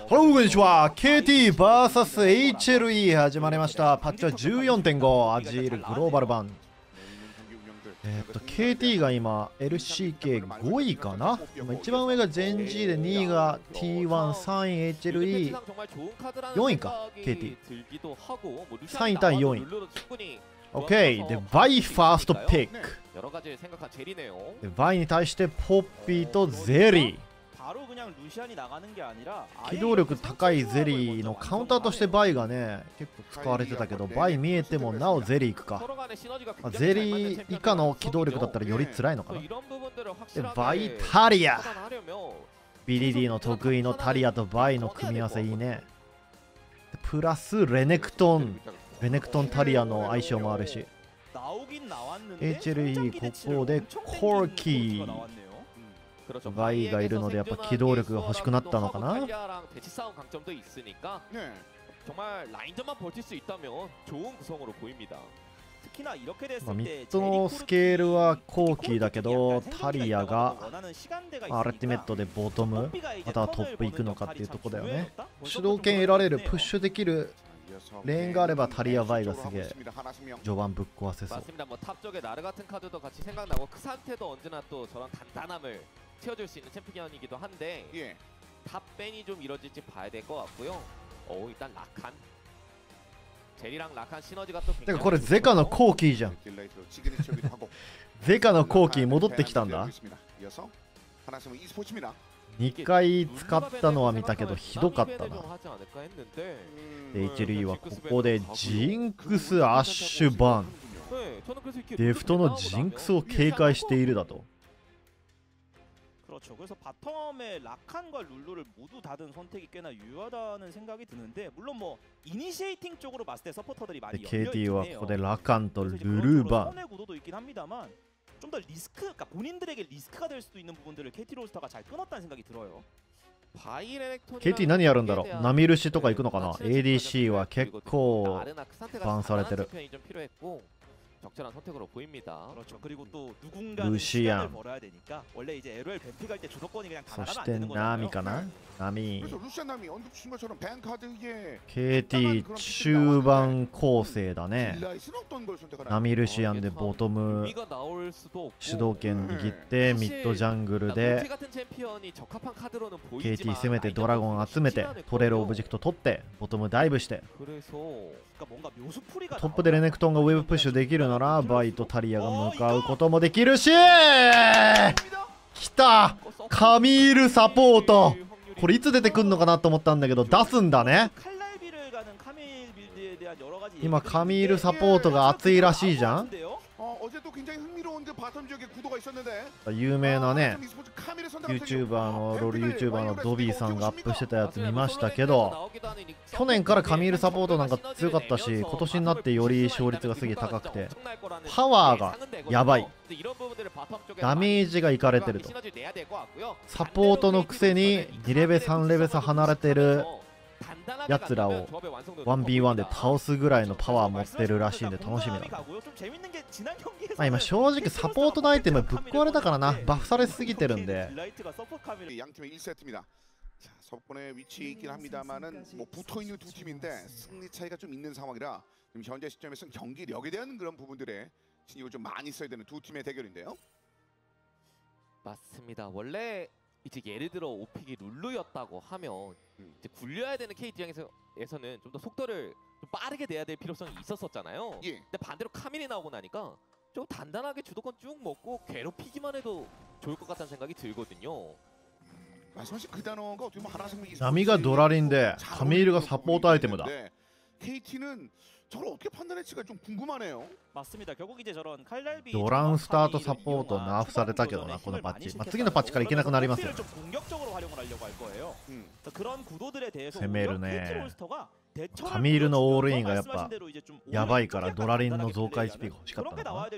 Hello こんにちは。 KT vs HLE 始まりました。パッチは 14.5 アジールグローバル版。KT が今 LCK5 位かな。一番上が GenG で2位が T1、3位 HLE、4位か KT。3位対4位。OK。で、バイファーストピック。で、バイに対してポッピーとゼリー。機動力高いゼリーのカウンターとしてバイがね結構使われてたけど、バイ見えてもなおゼリー行くか。ゼリー以下の機動力だったらより辛いのかな。でバイタリア、ビリディの得意のタリアとバイの組み合わせいいね。プラスレネクトンタリアの相性もあるし、 HLE ここでコーキーバイがいるのでやっぱ機動力が欲しくなったのかな。ミッドのスケールはコーキーだけど、タリアがアルティメットでボトムまたはトップ行くのかっていうとこだよね。主導権得られるプッシュできるレーンがあればタリアバイがすげえ序盤ぶっ壊せそう。 채워줄 수 있는 챔피언이기도 한데 탑밴이 좀 이뤄질지 봐야 될 것 같고요. 일단 라칸 제리랑 라칸 시너지가 또 굉장히. これゼカのコーキーじゃん。ゼカのコーキー戻ってきたんだ。2回使ったのは見たけどひどかったな。HLE はここでジンクスアッシュバン、デフトのジンクスを警戒しているだと。 그렇죠. 그래서 바텀에 라칸과 룰루를 모두 닫은 선택이 꽤나 유효하다는 생각이 드는데, 물론 뭐 이니시에이팅 쪽으로 봤을 때 서포터들이 많이 열려 있네요. 손해 구도도 있긴 합니다만 좀 더 리스크, 그러니까 본인들에게 리스크가 될 수도 있는 부분들을 KT 로스터가 잘 끊었다는 생각이 들어요. KT 何やるんだろう。ナミルシとか行くのかな。 ADC は結構バンされてる。 적절한 선택으로 보입니다. 그렇죠. 그리고 또 누군가는 시간을 벌어야 되니까 원래 이제 LOL 뱀픽 할 때 주도권이 그냥 다 나가면 안 되는 거잖아요. 나미. KT 中盤構成だね。ナミルシアンでボトム主導権握ってミッドジャングルで KT 攻めてドラゴン集めて取れるオブジェクト取ってボトムダイブしてトップでレネクトンがウェブプッシュできるならバイとタリアが向かうこともできるし、きたカミールサポート。これいつ出てくんのかなと思ったんだけど出すんだね。今カミールサポートが熱いらしいじゃん。有名なね YouTuber のロール YouTuber のドビーさんがアップしてたやつ見ましたけど、去年からカミールサポートなんか強かったし、今年になってより勝率がすげえ高くてパワーがやばい、ダメージがいかれてると。サポートのくせに2レベ3レベ差離れてるやつらを 1v1 で倒すぐらいのパワー持ってるらしいんで楽しみだな。まあ今正直サポートのアイテムぶっ壊れたからな、バフされすぎてるんで。 서권의 위치에 있긴 합니다만은 뭐 붙어 있는 두 팀인데 승리 차이가 좀 있는 상황이라 지금 현재 시점에서는 경기력에 대한 그런 부분들에 신경을 좀 많이 써야 되는 두 팀의 대결인데요. 맞습니다. 원래 이제 예를 들어 오픽이 룰루였다고 하면 이제 굴려야 되는 KT 입장에서는 좀 더 속도를 좀 빠르게 내야 될 필요성이 있었었잖아요. 예. 근데 반대로 카밀이 나오고 나니까 좀 단단하게 주도권 쭉 먹고 괴롭히기만 해도 좋을 것 같다는 생각이 들거든요. ナミがドラリンでカミールがサポートアイテムだ。 KT는 저걸 어떻게 판단할지가 좀 궁금하네요. 맞습니다. 결국 이제 저런 칼날비 ドランスタートサポートナーフされたけどな、このパッチ。次のパッチからいけなくなりますよ。 공격적으로 활용을 하려고 할 거예요. 그런 구도들에 대해서 攻めるね。 KT カミールのオールインがやっぱやばいからドラリンの増加 HP が欲しかったのかな。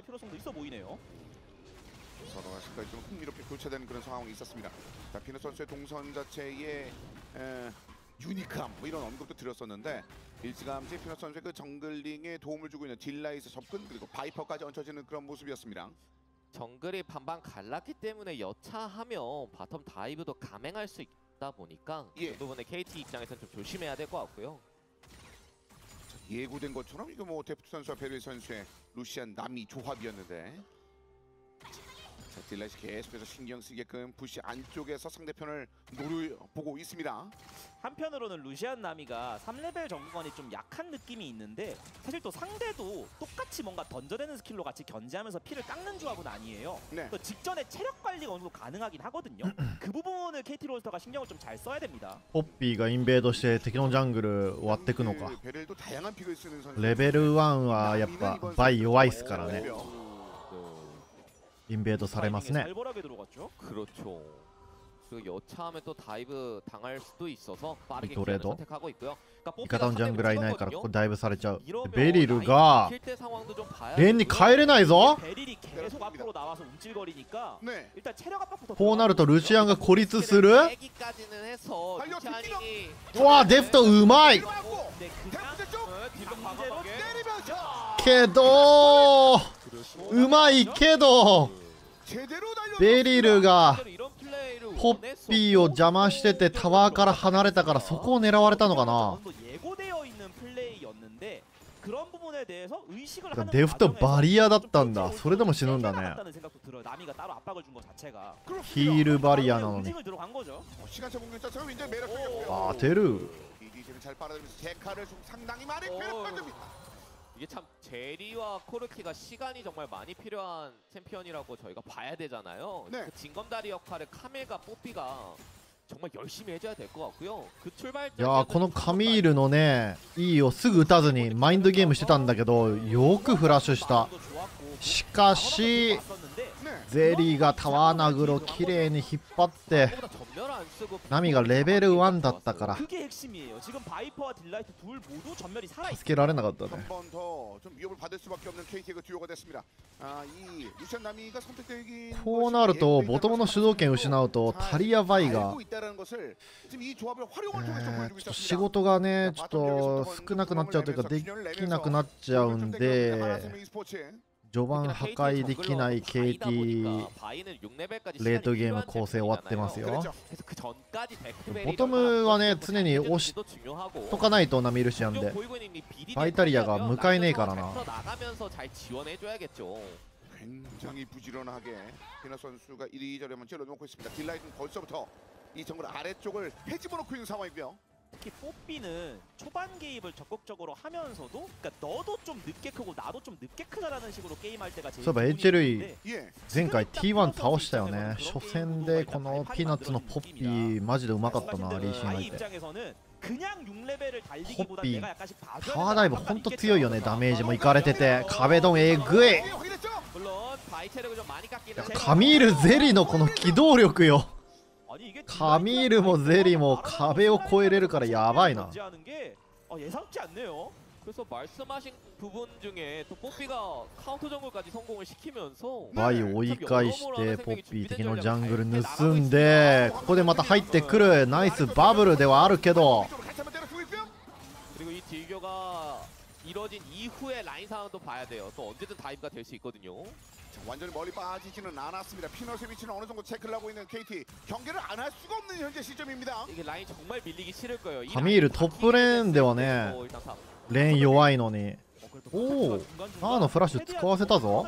서로가 시까지 좀 흥미롭게 교차되는 그런 상황이 있었습니다. 자, 피너 선수의 동선 자체의 유니크함 뭐 이런 언급도 드렸었는데 일찌감치 피너 선수의 그 정글링에 도움을 주고 있는 딜라이스 접근 그리고 바이퍼까지 얹혀지는 그런 모습이었습니다. 정글이 반반 갈랐기 때문에 여차하면 바텀 다이브도 감행할 수 있다 보니까 예. 그 부분에 KT 입장에서는 좀 조심해야 될 것 같고요. 예고된 것처럼 이거 뭐 데프트 선수와 베르 선수의 루시안 남이 조합이었는데 자, 딜라이트 계속해서 신경 쓰게끔 부시 안쪽에서 상대편을 노려보고 있습니다. 한편으로는 루시안 나미가 3레벨 정글관이 좀 약한 느낌이 있는데 사실 또 상대도 똑같이 뭔가 던져대는 스킬로 같이 견제하면서 피를 깎는 조합은 아니에요. 네. 또 직전에 체력 관리가 어느 정도 가능하긴 하거든요. 그 부분을 KT 롤스터가 신경을 좀 잘 써야 됩니다. ポッピーがインベードして敵のジャングル終わってくのか。 베르도 다양한 픽을 쓰는 선수. レベル1はやっぱ倍弱いっすからね。 インベードされますね。 살벌하게 들어갔죠. 그렇죠. 그리고 여차하면 또 다이브 당할 수도 있어서 빠르게 도래도? 기회를 선택하고 있고요. 味方のジャングラーいないからここダイブされちゃう。 이러면 ベリルが 라인 킬때 상황도 좀 봐야 レーンに帰れないぞ。 베릴이 계속 앞으로 나와서 움찔거리니까 네. 일단 체력 압박부터 こうなるとルシアンが孤立する。 얘기까지는 해서 루시안이 うわデフトうまい 들어갔고 네, 그냥 데프트 쪽 뒤로 강제로 과감하게 때리면서 けどうまいけど 제대로 달려. ベリルが 이런 플레이를 ポッピーを邪魔しててタワーから離れたからそこを狙われたのかな。 예고되어 있는 플레이였는데 그런 부분에 대해서 의식을 그러니까 하는 데프트 과정에서 バリアだったん 좀 だ。それでも死ぬんだね。 같다는 생각도 들어요. 나미가 따로 압박을 준 것 자체가 ヒールバリアなのに。 움직임을 들어간 거죠. 시간차 공격 자체가 굉장히 매력적이었고요. あーテル DDG는 잘 빨아들면서 제카를 좀 상당히 많이 오. 괴롭혀줍니다. 이게 참 제리와 코르키가 시간이 정말 많이 필요한 챔피언이라고 저희가 봐야 되잖아요. 네. 그 징검다리 역할을 카밀과 뽀삐가 정말 열심히 해줘야 될 것 같고요. 그 출발점 いやーこのカミールのね E をすぐ打たずにマインドゲームしてたんだけどよくフラッシュした。しかし 네. ゼリーがタワーナグロきれいに引っ張ってナミがレベル1だったから 그게 핵심이에요. 지금 바이퍼와 딜라이트 둘 모두 전멸이 살아 助けられなかったね。 한 번 더 좀 위협을 받을 수밖에 없는 KT의 그 듀오가 됐습니다. 이 루시안 나미가 선택되긴 こうなるとボトムの主導権を失うとタリア・バイが 알고 있다라는 것을 지금 이 조합을 활용을 통해서 ちょ 보여주고 っと 있습니다. 仕事がねちょっと少なくなっちゃうというかできなくなっちゃうんで序盤破壊できない KT レートゲーム構成終わってますよ。ボトムはね常に押しとかないとナミルシアンでバイタリアが迎えねえからな。 굉장히 부지런하게 피나 선수가 이리저리 한번 찔러놓고 있습니다. 딜라이트는 벌써부터 이 정글 아래쪽을 헤집어놓고 있는 상황이고요. 특히 뽀삐는 초반 개입을 적극적으로 하면서도 그러니까 너도 좀 늦게 크고 나도 좀 늦게 크다라는 식으로 게임할 때가 제일 そういえば 기분이 HLE 좋은데 예. 前回 T1 倒したよね。初戦でこのピーナッツのポッピーマジでうまかったな。リーシンがいて 입장에서는 그냥 6레벨을 달리기보다 호피. 내가 약간씩 봐줘야 タワーダイブほんと強いよね。ダメージもいかれてて壁ドンえぐい。 확인했죠? 물론 바이 체력을 좀 많이 깎이는 カミールゼリのこの機動力よ。 아니, 이게 カミールもゼリも壁を越えれるからやばいな。 견제하는 게 예상치 않네요. 그래서 말씀하신 부분 중에 또 뽀삐가 카운터 정글까지 성공을 시키면서 バイを追い返してポッピー敵のジャングル盗んでここでまた入ってくるナイスバブルではあるけど 이쪽으로 같이 한번 때려주고 있고요. 그리고 이 딜교가 이뤄진 이후의 라인 상황도 봐야 돼요. 또 언제든 다이브가 될 수 있거든요. 자, 완전히 멀리 빠지지는 않았습니다. 피넛의 위치는 어느 정도 체크를 하고 있는 KT 경기를 안 할 수가 없는 현재 시점입니다. 이게 라인 정말 밀리기 싫을 거예요. 이 カミールトップレーンではね 일단 탑. レーン弱いのに 오, おーあのフラッシュ使わせたぞ。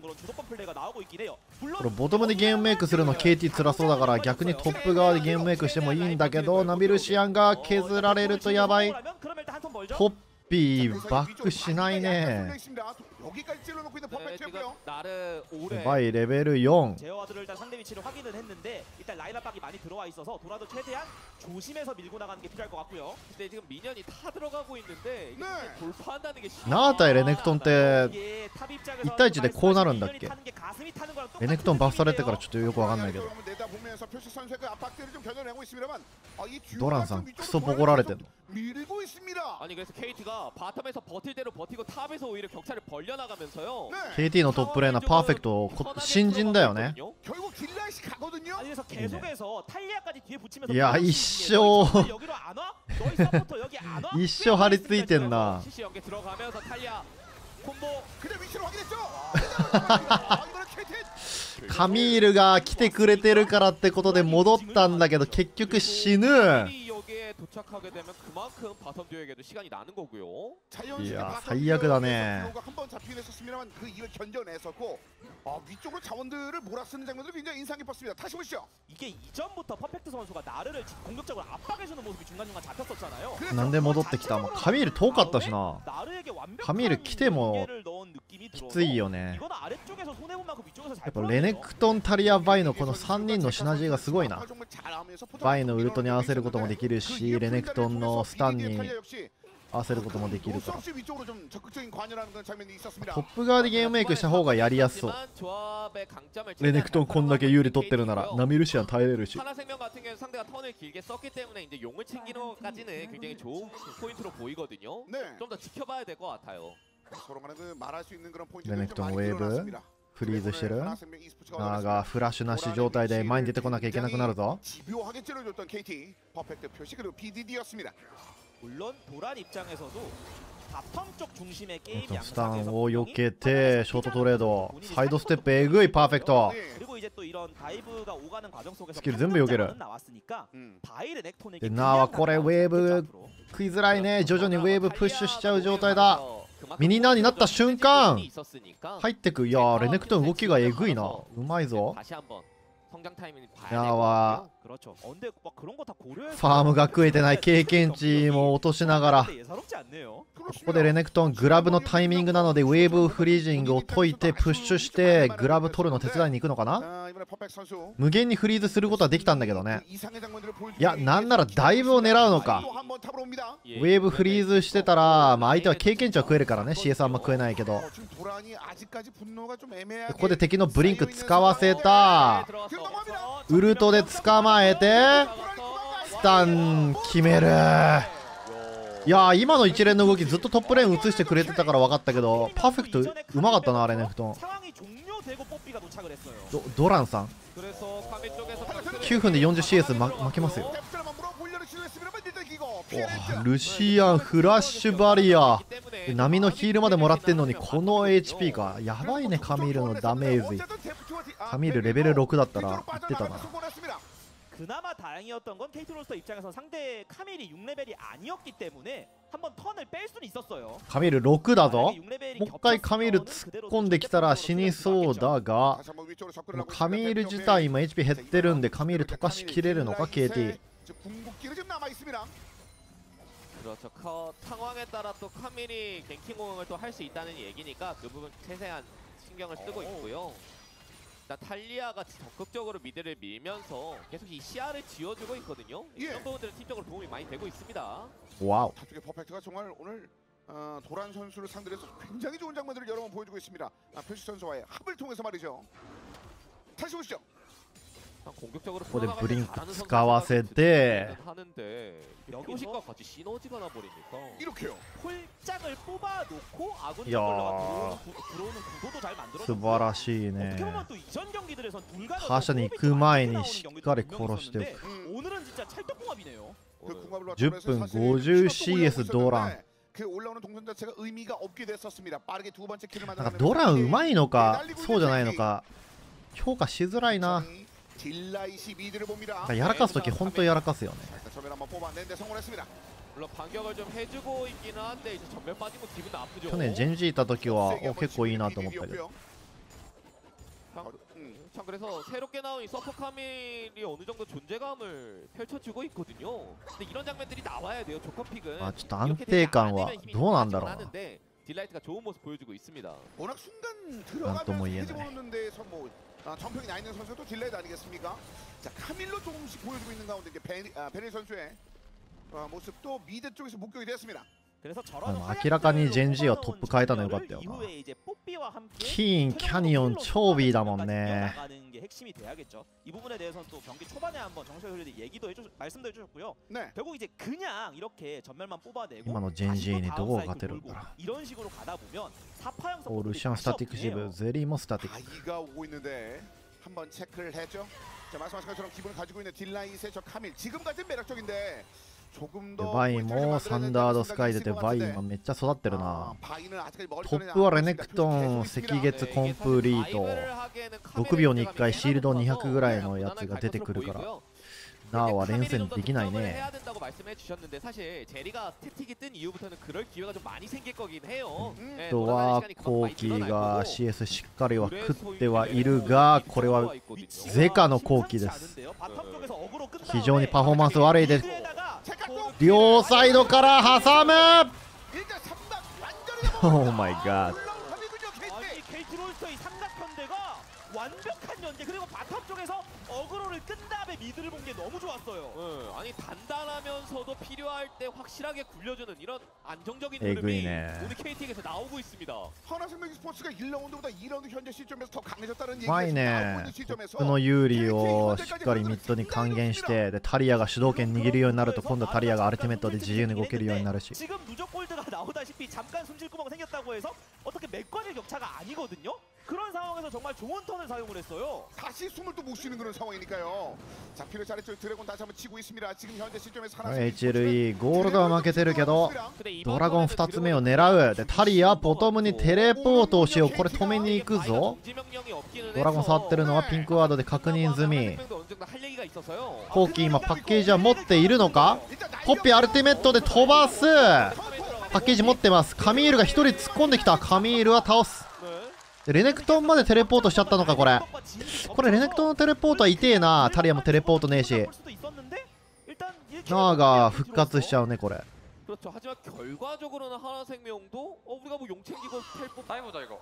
これボトムでゲームメイクするの KT 辛そうだから逆にトップ側でゲームメイクしてもいいんだけどナビルシアンが削られるとやばい。ポッピーバックしないね。 여기까지 찔러놓고 있는 네, 퍼펙트였고요. 지금 나를 오래 バイレベル4 제어와드를 일단 상대 위치를 확인을 했는데 일단 라인 압박이 많이 들어와 있어서 도라도 최대한 조심해서 밀고 나가는 게 필요할 것 같고요. 근데 지금 미니언이 타 들어가고 있는데 이게 네. 돌파한다는 게 쉽지 ナータイレネクトンって 이게 탑 입장에서 1対1でこうなるんだっけ。 타는 게 가슴이 타는 거랑 レネクトンバフされてからちょっとよくわかんないけど 내다보면서 표시 선수의 그 압박들을 좀 견뎌내고 있습니다만 이 ドランさんクソボコられてんの。 밀고 있습니다. 아니 그래서 KT가 바텀에서 버틸 대로 버티고 탑에서 오히려 격차를 벌려나가면서요. 네. KT のトップレーナーパーフェクト新人だよね。 결국 딜라이시 가거든요. 아니 그래서 계속해서 탈리아까지 뒤에 붙이면서 いや一生 여기로 안 와? 너희 서포터 여기 안 와? 一生張り付いてんな。 CC 연계 들어가면서 탈리아 콤보 그대 위치를 확인했죠. 이거는 KT カミールが来てくれてるからってことで戻ったんだけど結局死ぬ。 여기에 도착하게 되면 그만큼 바텀 듀오에게도 시간이 나는 거고요. 이야, 사이약이다네. 한번 잡히긴 했었습니다만 그 이걸 견뎌냈었고 위쪽으로 자원들을 몰아쓰는 장면도 굉장히 인상 깊었습니다. 다시 보시죠. 이게 이전부터 퍼펙트 선수가 나르를 공격적으로 압박해주는 모습이 중간중간 잡혔었잖아요. なんで戻ってきた。もうカミール遠かったしな。 나르에게 완벽한 カミール来ても 연계를 넣은 느낌이 き 들어서 ついよね。 이건 아래쪽에서 손해본 만큼 위쪽에서 잘 やっぱレネクトン、タリア、バイのこの3人のシナジーがすごいな。バイのウルトに合わせることもできるし、レネクトンのスタンに合わせることもできるから。トップ側でゲームメイクした方がやりやすそう。 レネクトンこんだけ有利取ってるならナミルシアン耐えれるし。 하나생명 같은 경우는 상대가 턴을 길게 썼기 때문에 이제 용을 챙기는 것까지는 굉장히 좋은 포인트로 보이거든요. 좀 더 지켜봐야 될 것 같아요. レネクトンウェーブフリーズしてる。ナーがフラッシュなし状態で前に出てこなきゃいけなくなるぞ。 물론 도란 입장에서도 바텀 쪽 중심의 게임 スタンを避けてショートトレードサイドステップえぐいパーフェクト。 그리고 이제 또 이런 다이브가 오가는 과정 속에서 스킬 전부 요기를. 나왔으니까 바이 레넥톤에게 でナーはこれウェーブ食いづらいね。徐々にウェーブプッシュしちゃう状態だ。ミニナーになった瞬間入ってく。いやーレネクトン動きがえぐいな。うまいぞ。 ヤーはファームが食えてない経験値も落としながら、ここでレネクトングラブのタイミングなのでウェーブフリージングを解いてプッシュしてグラブ取るの手伝いに行くのかな。無限にフリーズすることはできたんだけどね。いやなんならダイブを狙うのか。ウェーブフリーズしてたら、まあ、相手は経験値は食えるからね。 CS あんま食えないけど、ここで敵のブリンク使わせた。ウルトで捕まえてスタン決める。いやー今の一連の動きずっとトップレーン映してくれてたから分かったけど、パーフェクトうまかったな。レネクトンドランさん9分で 40CS 負けますよ。ルシアンフラッシュバリア波のヒールまでもらってんのにこの HP か。やばいね。カミールのダメージ。カミールレベル6だったらいってたな。 그나마 다행이었던 건 KT 롤스터 입장에서 상대 카밀이 6레벨이 아니었기 때문에 한번 턴을 뺄 수는 있었어요. カミール6だぞ。もう一回カミール突っ込んできたら死にそうだが、カミール自体今 HP 減ってるんでカミール溶かしきれるのか KT。 그렇죠. 상황에 따라 또 카밀이 갱킹 공을 또 할 수 있다는 얘기니까 그 부분 세세한 신경을 쓰고 있고요. 탈리아가 적극적으로 미드를 밀면서 계속 이 시야를 지어주고 있거든요. 이런 부분들은 팀적으로 도움이 많이 되고 있습니다. 와우. 다투의 퍼펙트가 정말 오늘 도란 선수를 상대로 해서 굉장히 좋은 장면들을 여러 번 보여주고 있습니다. 표시 선수와의 합을 통해서 말이죠. 다시 보시죠. ここでブリンク使わせて 여기서 같이 시너지가 나 버리니까 이렇게요. 홀짝을 뽑아놓고 아군이 야. 들어오는 구도도 잘 만들어줬고요. 素晴らしいね。 어떻게 보면 또 이전 경기들에선 둘간을 覇者に行く前にしっかり殺しておく。 오늘은 진짜 찰떡궁합이네요. 10分 50CS ドラン。 그 올라오는 동선 자체가 의미가 없게 됐었습니다. 빠르게 두 번째 킬을 なんか 만들어내는 ドランうまいのかそうじゃないのか評価しづらいな。 딜라이시 미드를 봅니다. やらかすとき本当やらかすよね。 전멸 한번 뽑아내는데 성공했습니다. 물론 반격을 좀 해주고 있기는 한데 이제 전멸 빠진 거 기분 나쁘죠. 去年ジェンジいた時は結構いいなと思ったけど。 참 그래서 새롭게 나온 이 서포 카밀이 어느 정도 존재감을 펼쳐주고 있거든요. 근데 이런 장면들이 나와야 돼요. 조커픽은. 아, ちょっと安定感はどうなんだろうな。 딜라이트가 좋은 모습 보여주고 있습니다. 워낙 순간 난 또 뭐 들어가면서 이해네. 해집어놓는 데서 뭐 전평이 나 있는 선수도 딜레이드 아니겠습니까? 자 카밀로 조금씩 보여주고 있는 가운데 이제 베닐 선수의 모습도 미드 쪽에서 목격이 됐습니다. 그래서 저런 明らかにジェンジをトップ変えたのよかったよな。 キーン、キャニオン、超ビーだもんね。 핵심이 돼야겠죠. 이 부분에 대해서는 또 경기 초반에 한번 정철 선수들이 얘기도 말씀도 해주셨고요. 네. 결국 이제 그냥 이렇게 전멸만 뽑아내고 今のジェンジにどこが勝てるんだろう。 이런 식으로 가다 보면 사파형 オールシャンスタティックシブ、ゼリーもスタティック。 아이가 오고 있는데 한번 체크를 했죠. 자 말씀하신 것처럼 기분을 가지고 있는 딜라이트의 저 카밀 지금까지는 매력적인데 조금 で 더 バインもサンダードスカイ出てバインはめっちゃ育ってるな。 바이는 아직까지 멀리 トップはレネクトン、赤月コンプリート、6秒に1回シールド200ぐらいのやつが出てくるからなあは連戦できないね。 해야 된다고 말씀해 주셨는데 사실 제리가 스태틱이 뜬 이후부터는 그럴 기회가 좀 많이 생길 거긴 해요. あとはコーキーが CS しっかりは食ってはいるが、これはゼカのコーキーです。非常にパフォーマンス悪いです。両サイドから挟む。 Oh my god。 KT 롤스터의 삼각편대가 완벽한 연계 그리고 바텀 쪽에서 어그로를 끈 다음에 미드를 본 게 너무 좋았어요. 아니 단단하면서도 필요할 때 확실하게 굴려주는 이런 안정적인 에그이네. 흐름이 오늘 KT에게서 나오고 있습니다. 하나생명 스포츠가 1라운드보다 2라운드 현재 시점에서 더 강해졌다는 う 얘기가 まい 지금 ね。 나오고 있는 トッ 시점에서 プの有利をしっかりミッドに還元して、でタリアが主導権握るようになると今度タリアがアルティメットで自由に動けるようになるし。 지금 누적 골드가 나오다시피 잠깐 숨질구멍 생겼다고 해서 어떻게 맥관의 격차가 아니거든요. 그런 상황에서 정말 좋은 턴을 사용을 했어요. 다시 숨을 또 못 쉬는 그런 상황이니까요. 자, 피를 잘했죠. 드래곤 다시 한번 치고 있습니다. 지금 현재 시점에서 HLE ゴールドは負けてるけどドラゴン2つ目を狙う。でタリアボトムにテレポートをしよう。これ止めに行くぞ。ドラゴン触ってるのはピンクワードで確認済み。コーキー今パッケージは持っているのか。ポッピーアルティメットで飛ばす。パッケージ持ってます。カミールが1人突っ込んできた。カミールは倒す。でレネクトンまでテレポートしちゃったのか。これレネクトンのテレポートは痛えな。タリアもテレポートねえしナーが復活しちゃうねこれ。 그렇죠. 하지만 결과적으로는 하나생명도 우리가 뭐 용 챙기고 텔포 다이 보자 이거.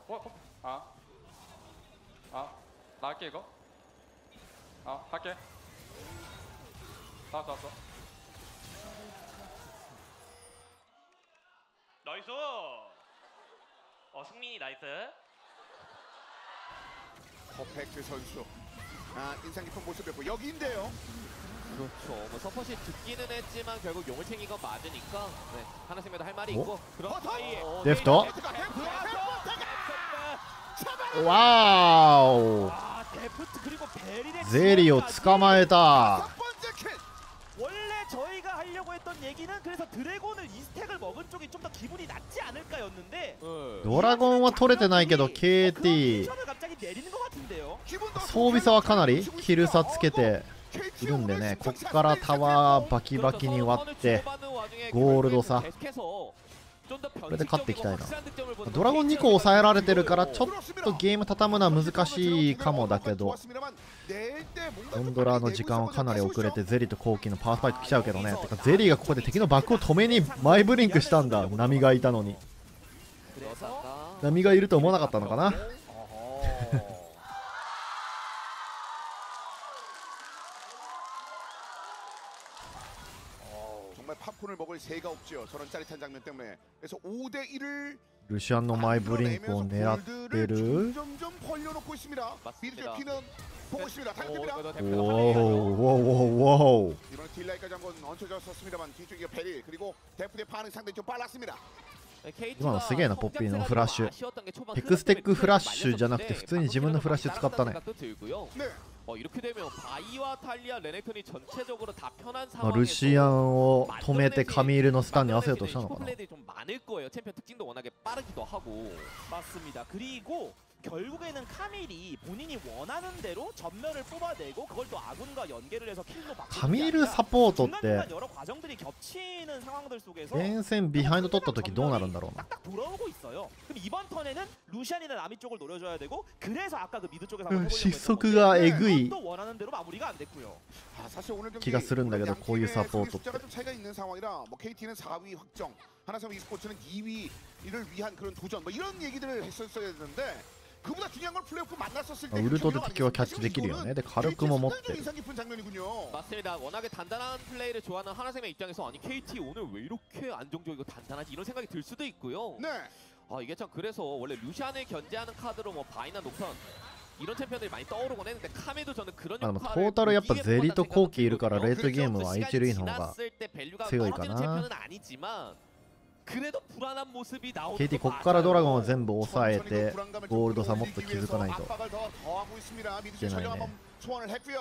나갈게 이거. 할게. 나왔어. 나이스. 승민이 나이스. 퍼펙트 선수. 인상 깊은 모습이었고 여기인데요. 그렇죠. 뭐 서폿이 듣기는 했지만 결국 용을 챙긴 건 맞으니까 네. 하나생명도 할 말이 어? 있고 그런 사이에 데프터? 와우. 데프트 그리고 베릴의 ゼリを捕まえた。 첫 번째 킬. 원래 저희가 하려고 했던 얘기는 그래서 드래곤을 2스택을 먹은 쪽이 좀 더 기분이 낫지 않을까였는데 ドラゴンは取れてないけど KT 을 갑자기 내리는 것 같은데요. 装備差はかなりキル差つけているんでね。こっからタワーバキバキに割ってゴールド差これで勝っていきたいな。ドラゴン2個抑えられてるからちょっとゲーム畳むのは難しいかもだけど、ゴンドラの時間はかなり遅れてゼリーとコーキーのパワースパイク来ちゃうけどね。てかゼリーがここで敵のバックを止めにマイブリンクしたんだ。波がいたのに。波がいると思わなかったのかな。 정말 팝콘을 먹을 새가 없죠. 저런 짜릿한 장면 때문에. 그래서 5대 1을 ルシアンのマイブリンクを狙ってる。 점점 벌려놓고 있습니다. 미드 피는 보고 있습니다. 당깁니다. おーおー。 이번에 딜라이까지 한번 얹혀졌었습니다만 뒤쪽에 베릴 그리고 데프의 반응 상당히 좀 빨랐습니다. 今のすげえなポッピーのフラッシュ。ヘクステックフラッシュじゃなくて普通に自分のフラッシュ使ったね。 네. 이렇게 되면 바이와 탈리아 레넥톤이 전체적으로 다 편한 まあルシアンを止めてカミールのスタンに合わせようとしたのかな。 플레이들이 좀 많을 거예요. 챔피언 특징도 워낙에 빠르기도 하고. 맞습니다. 그리고 결국에는 카밀이 본인이 원하는 대로 전면을 뽑아내고 그걸 또 아군과 연계를 해서 킬로 바꾸는 カミールサポートって 중간중간 여러 과정들이 겹치는 상황들 속에서 連戦ビハインド取った時どうなるんだろうな。 딱딱 돌아오고 있어요. 그럼 이번 턴에는 루시안이나 나미 쪽을 노려줘야 되고 그래서 아까 그 미드 쪽에서 한번 해보려고 했던 시속가 건데 에그이 그것도 원하는 대로 마무리가 안 됐고요. 사실 오늘 경기 気がするんだけどこういうサポートって 숫자가 좀 차이가 있는 상황이라 뭐 KT는 4위 확정, 하나생명 e스포츠는 2위를 위한 그런 도전 뭐 이런 얘기들을 했었어야 했는데 그보다 중요한 건 플레이오프 만났었을 때 ウルトで敵はキャッチできるよね。で火力も持ってる。 인상 깊은 장면이군요. 맞습니다. 워낙에 단단한 플레이를 좋아하는 하나생명 입장에서 아니 KT 오늘 왜 이렇게 안정적이고 단단하지 이런 생각이 들 수도 있고요. 네. 이게 참 그래서 원래 루시안을 견제하는 카드로 뭐 바이나 녹턴 이런 챔피언들이 많이 떠오르곤 했는데 카메도 저는 그런 まあでも 역할을 トータルやっぱゼリとコーキーいるからレートゲームは 시간이 HLE の方が 지났을 때 밸류가 強いか 떨어지는 な。 챔피언은 아니지만 그래도 불안한 모습이 나오는 KT 거 こっからドラゴンを 맞아요. 全部抑えてゴールド差もっと気づかないと。 압박을 더 더하고 있습니다. 미드 이게 전령 나이네. 한번 소환을 했고요.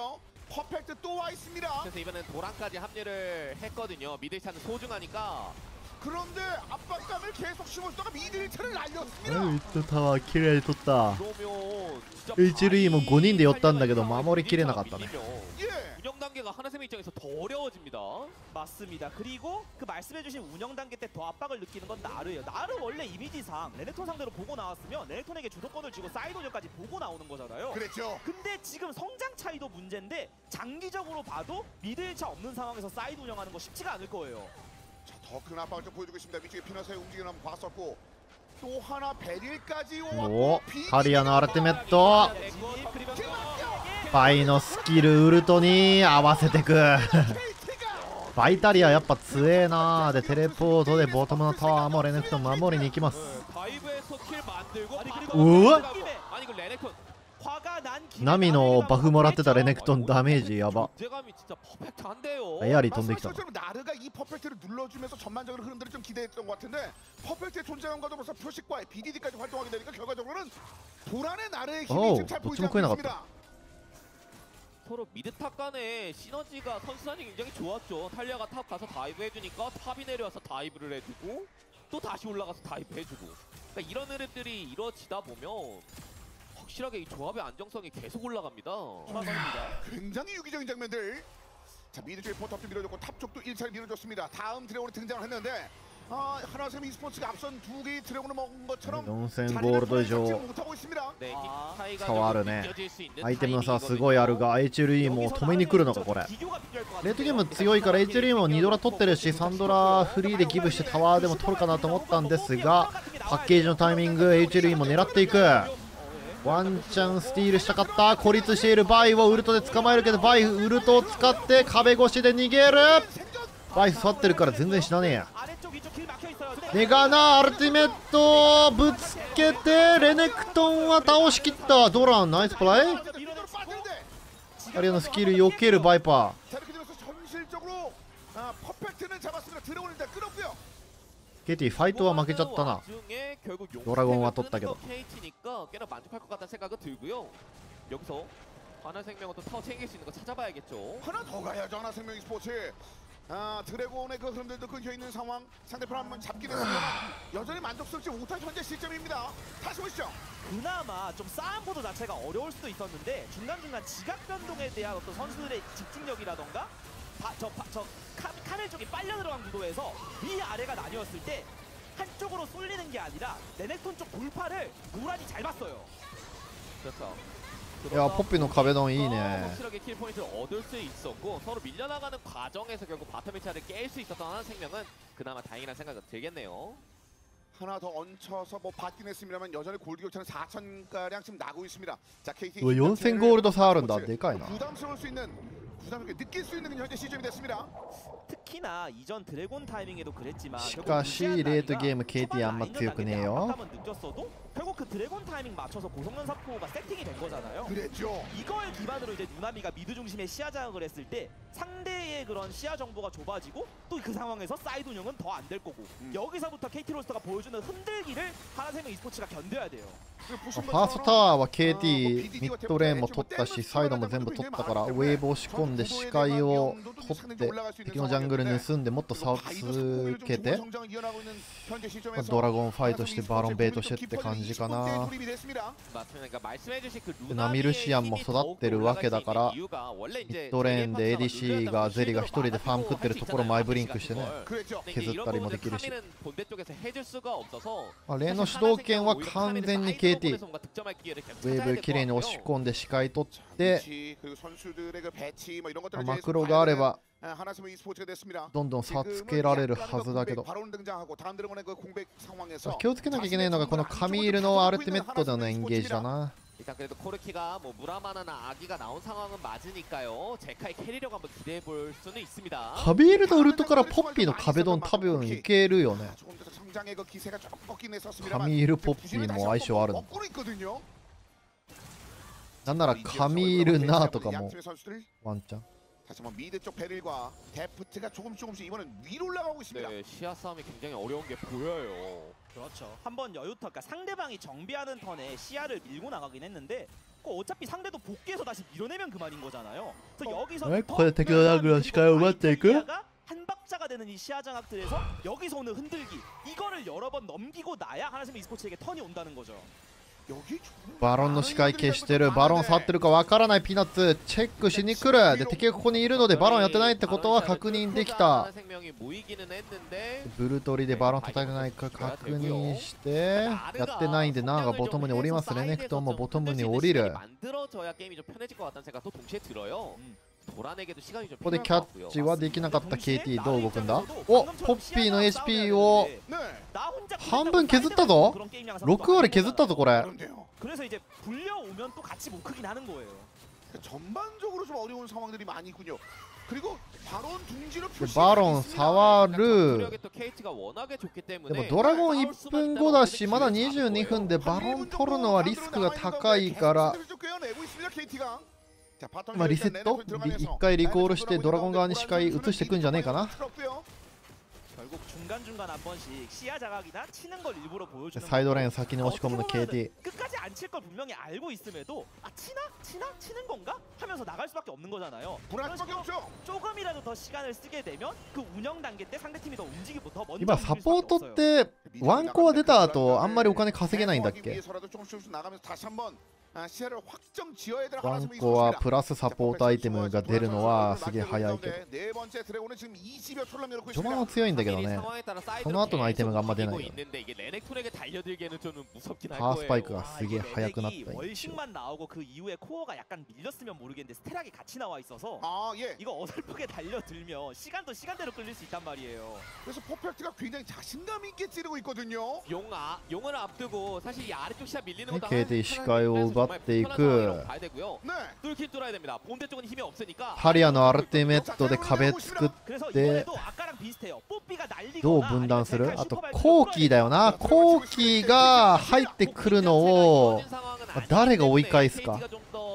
퍼펙트 또 와 있습니다. 그래서 이번엔 도란까지 합류를 했거든요. 미들차는 소중하니까. 그런데 압박감을 계속 심어주다가 미드 1차를 날렸습니다. 1등タワー綺麗に取った 그러면 진짜 1塁も5人で寄ったんだけど守りきれなかったね 예. 운영 단계가 하나쌤 입장에서 더 어려워집니다. 맞습니다. 그리고 그 말씀해주신 운영 단계 때 더 압박을 느끼는 건 나르예요. 나르 원래 이미지상 레넥톤 상대로 보고 나왔으면 레넥톤에게 주도권을 주고 사이드 운영까지 보고 나오는 거잖아요. 그랬죠. 근데 지금 성장 차이도 문제인데 장기적으로 봐도 미드 1차 없는 상황에서 사이드 운영하는 거 쉽지가 않을 거예요. 더 큰 압박을 좀 보여주고 있습니다. 위쪽에 피너스의 움직임을 한번 봤었고 또 하나 베릴까지 お 오고 カリアのアルティメットバイのスキルウルトに合わせてくバイタリアやっぱ強えなでテレポートでボトムのタワーもレネクトン守りに行きます 다이브에서 킬 만들고 아니, 바로 그리고 우와? 아니 그 레넥톤 화가 난 김에 ナミのバフもらってたレネクトンダメージやば 존재감이 진짜 퍼펙트한데요. エアリー飛んできた 말씀하신 것처럼 나르가 이 퍼펙트를 눌러주면서 전반적으로 흐름들을 좀 기대했던 것 같은데 퍼펙트의 존재감과 더불어서 표식과 BDD까지 활동하게 되니까 결과적으로는 도란의 나르의 힘이 어우, 지금 잘 보이지 어쩜 않고 코에 있습니다. 서로 미드 탑 간의 시너지가 선수단이 굉장히 좋았죠. 탈리아가 탑 가서 다이브 해주니까 탑이 내려와서 다이브를 해주고 또 다시 올라가서 다이브 해주고 그러니까 이런 흐름들이 이루어지다 보면 확실하게 이 조합의 안정성이 계속 올라갑니다. 굉장히 유기적인 장면들. 자 미드 쪽에 포탑도 밀어줬고 탑 쪽도 1차를 밀어줬습니다. 다음 드래곤이 등장을 했는데 하나쌤 e스포츠가 앞선 두 개의 드래곤을 먹은 것처럼 4000ゴールド以上 못하고 있습니다. 네, 아, 힘 차이가 差はある 조금 ね 느껴질 수 있는 アイテムの差す 타이밍이거든요. ごいあるが HLE も止めに来るのかこれ 기교가 필요할 것 レッド 같은데요. ゲーム強いから HLE も2ドラ取ってるし3ドラフリーでギブしてタワーでも取るかなと思ったんですがパッケージのタイミング HLE も狙っていくワンチャンスティールしたかった孤立しているバイをウルトで捕まえるけどバイウルトを使って壁越しで逃げるバイ座ってるから全然死なねえや 아래쪽 위쪽 길 막혀 있어요. ネガナアルティメットをぶつけてレネクトンは倒しきったドランナイスプレイ アリアのスキル避けるバイパ 자 이렇게 되면서 현실적으로 퍼펙트는 잡았습니다. 드래곤을 일단 끌었고요. ーケティファイトは負けちゃったな 와중에 결국 ドラゴンは 용택을 取ったけど 끊는 거 KT니까 꽤나 만족할 것 같다는 생각은 들고요. 여기서 하나생명은 또 타워 챙길 수 있는 거 찾아봐야겠죠. 하나 더 가야죠. 하나생명 e스포츠. 드래곤의 그 흐름들도 끊겨 있는 상황. 상대편 한번 잡긴 했습니다. 여전히 만족스럽지 못한 현재 시점입니다. 다시 보시죠. 그나마 좀 싸움 구도 자체가 어려울 수도 있었는데 중간중간 지각 변동에 대한 어떤 선수들의 집중력이라던가 카멜 쪽이 빨려 들어간 구도에서 위아래가 나뉘었을 때 한쪽으로 쏠리는 게 아니라 레넥톤 쪽 돌파를 무란히 잘 봤어요. 그렇죠. いやポッピの壁ドンいいね 확실하게 킬 포인트를 얻을 수 있었고 서로 밀려나가는 과정에서 결국 바텀 1차를 깰 수 있었던 하나생명은 그나마 다행이라는 생각이 들겠네요. 하나 더 얹혀서 뭐 받긴 했습니다만 여전히 골드 격차는 4,000가량 지금 나고 있습니다. 자 KT うわ4000ゴールド差あるんだでかいな 부담스러울 수 있는 부담을 느낄 수 있는 현재 시점이 됐습니다. 특히나 이전 드래곤 타이밍에도 그랬지만 しかしレートゲーム KT あんま強くねえよ 느꼈어도 결국 그 드래곤 타이밍 맞춰서 고성능 사포가 세팅이 된 거잖아요. 그랬죠. 이걸 기반으로 이제 누나미가 미드 중심의 시야 장악을 했을 때 상대의 그런 시야 정보가 좁아지고 또 그 상황에서 사이드 운영은 더 안 될 거고 여기서부터 KT 로스터가 보여주는 흔들기를 하나생명 e스포츠가 견뎌야 돼요. ファーストタワーは KT ミッドレーンも取ったしサイドも全部取ったからウェーブ押し込んで視界を取って敵のジャングル盗んでもっと差をつけてドラゴンファイトしてバロンベイトしてって感じかな 맞습니다. 그러니까 말씀해주신 그 나미르시안も育ってるわけだからミッドレーンで ADC がゼリが一人でファーム食ってるところマイブリンクしてね 그랬죠. 削ったりもできるし 본대 쪽에서 해줄 수가 없어서 レーンの主導権は完全に KT ウェーブきれいに押し込んで視界取って 배치, 그리고 선수들의 그 배치 뭐 이런 것들을 マクロがあれば 하나생명 e스포츠가 됐습니다. どんどん差つけられるはずだけど 바론 등장하고 다음 드래곤의 그 공백 상황에서 気をつけなきゃいけないのがこのカミールのアルティメットでのエンゲージだな 일단 그래도 코르키가 뭐 무라마나나 아기가 나온 상황은 맞으니까요. 제카의 캐리력 한번 기대해 볼 수는 있습니다. カビールとウルトからポッピーの壁ドン多分いけるよね 조금 더 성장의 그 기세가 조금 꺾긴 カ 했었습니다만 ミールポッピーも相性あるの 먹고 있거든요. なんならカミールナーとかも 양팀의 선수들 ワンチャン 다시 한번 미드 쪽 베릴과 데프트가 조금씩 이번엔 위로 올라가고 있습니다. 네, 시야 싸움이 굉장히 어려운 게 보여요. 그렇죠. 한번 여유터, 그러니까 상대방이 정비하는 턴에 시야를 밀고 나가긴 했는데 됐고 어차피 상대도 복귀해서 다시 밀어내면 그만인 거잖아요. 그래서 여기서 왜 거의 대결하는 거 시까요? 맞대 그? 한 박자가 되는 이 시야 장악들에서 여기서 오는 흔들기 이거를 여러 번 넘기고 나야 하나스미 e스포츠에게 턴이 온다는 거죠. 여기 バロンの視界消してる。バロン触ってるかわからないピーナッツチェックしに来る。で敵がここにいるのでバロンやってないってことは確認できた。ブルトリでバロン叩いてないか確認してやってないんでナーがボトムに降ります。レネクトンもボトムに降りる。ここでキャッチはできなかった KT どう動くんだ。おポッピーの HP を半分削ったぞ。6割削ったぞこれ。 그래서 이제 불려오면 또 같이 못 크긴 하는 거예요. 전반적으로 좀 어려운 상황들이 많이 있군요. 그리고 바론 둥지로 バロン触る。でもドラゴン1分後だしまだ22分でバロン取るのはリスクが高いから、まあリセット1回リコールしてドラゴン側に視界移していくんじゃねえかな。 결국 중간중간 한 번씩 시야 자각이나 치는 걸 일부러 보여주는 サイドレーン先に押し込むの KT。 끝까지 안 칠 걸 분명히 알고 있음에도 아 치는 건가? 하면서 나갈 수밖에 없는 거잖아요. 불안할 수밖에 없죠. 조금이라도 더 시간을 쓰게 되면 그 운영 단계 때 상대팀이 더 움직이고 더 먼저 今サポートってワンコア出た後あんまりお金稼げないんだっけ。 ワンコアプラスサポートアイテムが出るのはすげえ早いけど、序盤は強いんだけどね。その後のアイテムがあんま出ないよ。ハースパイクがすげえ速くなった印象。 월식만 나오고 그 이후에 코어가 약간 밀렸으면 모르겠는데 스테락이 같이 나와 있어서 이거 어설프게 달려들면 시간도 시간대로 끌릴 수 있단 말이에요. 그래서 퍼펙트가 굉장히 자신감 있게 찌르고 있거든요. 용을 앞두고 사실 이 아래쪽 시야 밀리는 것도 KT 視界を奪っていく。 뚫긴 뚫어야 됩니다. 본대 쪽은 힘이 없으니까. ハリアのアルティメットで壁作って、どう分断する。あとコーキーだよな。コーキーが入ってくるのを誰が追い返すか。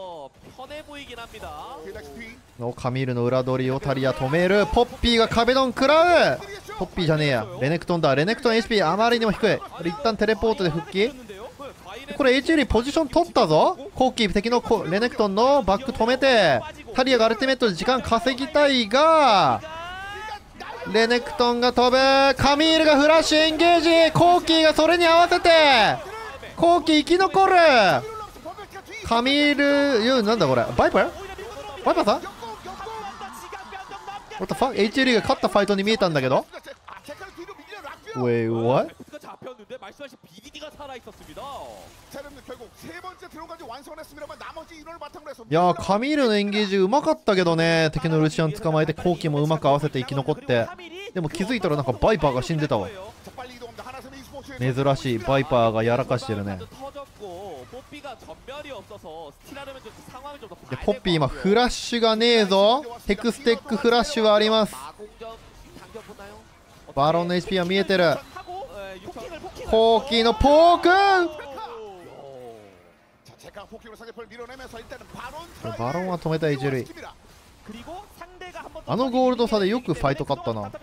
カミールの裏取りをタリア止める。ポッピーが壁ドン食らう。ポッピーじゃねえや、レネクトンだ。レネクトン HP あまりにも低い。一旦テレポートで復帰。これ H よりポジション取ったぞ。コーキー敵のレネクトンのバック止めて、タリアがアルティメットで時間稼ぎたいが、レネクトンが飛ぶ。カミールがフラッシュエンゲージ。コーキーがそれに合わせてコーキー生き残る。カミールなんだこれ、バイパーバイパーさん What the fuck? HL が勝ったファイトに見えたんだけど。 Wait, what?いやーカミールのエンゲージうまかったけどね。敵のルシアン捕まえてコーキーもうまく合わせて生き残って、でも気づいたらなんかバイパーが死んでたわ。珍しいバイパーがやらかしてるね。でポッピー今フラッシュがねえぞ。ヘクステックフラッシュはあります。バロンの HP は見えてる。コーキーのポーク。バロンは止めたい一塁。あのゴールド差でよくファイト勝ったな。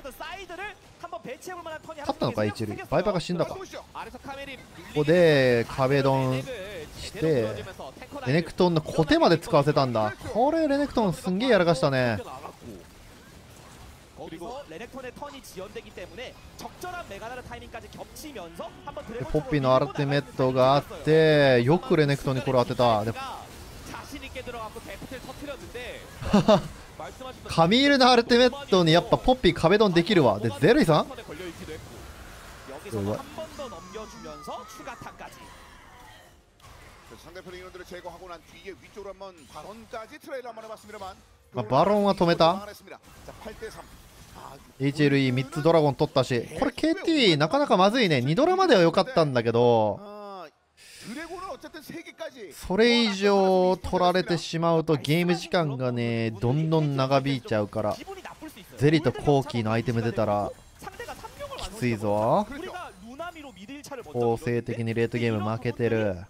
勝ったのか一塁。バイパーが死んだか。ここで壁ドンしてレネクトンのコテまで使わせたんだ。これレネクトンすんげえやらかしたね。 ポッピーのアルティメットがあってよくレネクトンにこれ当てた。でカミールのアルティメットにやっぱポッピー壁ドンできるわ。でゼルイさんバロンは止めた。 HLE3 つドラゴン取ったし、これ KT なかなかまずいね。2ドラまでは良かったんだけど、それ以上取られてしまうとゲーム時間がねどんどん長引いちゃうから、ゼリとコーキーのアイテム出たらきついぞ。構成的にレートゲーム負けてる。